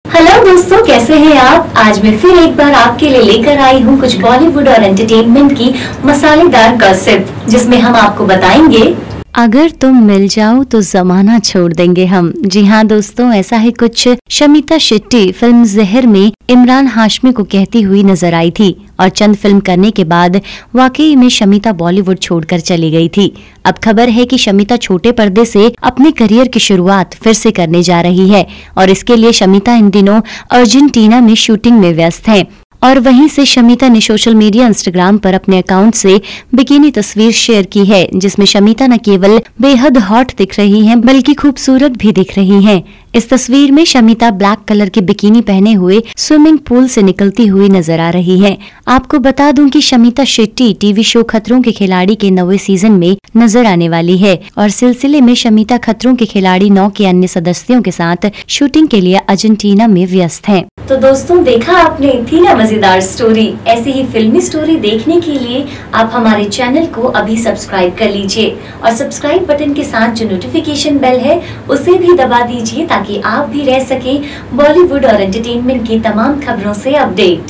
Hello दोस्तों, कैसे हैं आप। आज मैं फिर एक बार आपके लिए लेकर आई हूँ कुछ बॉलीवुड और एंटरटेनमेंट की मसालेदार गॉसिप, जिसमें हम आपको बताएंगे अगर तुम मिल जाओ तो जमाना छोड़ देंगे हम। जी हाँ दोस्तों, ऐसा ही कुछ शमिता शेट्टी फिल्म जहर में इमरान हाशमी को कहती हुई नजर आई थी और चंद फिल्म करने के बाद वाकई में शमिता बॉलीवुड छोड़कर चली गई थी। अब खबर है कि शमिता छोटे पर्दे से अपने करियर की शुरुआत फिर से करने जा रही है और इसके लिए शमिता इन दिनों अर्जेंटीना में शूटिंग में व्यस्त है। और वहीं से शमिता ने सोशल मीडिया इंस्टाग्राम पर अपने अकाउंट से बिकिनी तस्वीर शेयर की है, जिसमें शमिता न केवल बेहद हॉट दिख रही हैं बल्कि खूबसूरत भी दिख रही हैं। इस तस्वीर में शमिता ब्लैक कलर की बिकिनी पहने हुए स्विमिंग पूल से निकलती हुई नजर आ रही हैं। आपको बता दूं कि शमिता शेट्टी टीवी शो खतरों के खिलाड़ी के 9वें सीजन में नजर आने वाली है और सिलसिले में शमिता खतरों के खिलाड़ी 9 के अन्य सदस्यों के साथ शूटिंग के लिए अर्जेंटीना में व्यस्त हैं। तो दोस्तों, देखा आपने, थी ना मजेदार स्टोरी। ऐसी ही फिल्मी स्टोरी देखने के लिए आप हमारे चैनल को अभी सब्सक्राइब कर लीजिए और सब्सक्राइब बटन के साथ जो नोटिफिकेशन बेल है उसे भी दबा दीजिए, ताकि आप भी रह सके बॉलीवुड और एंटरटेनमेंट की तमाम खबरों से अपडेट।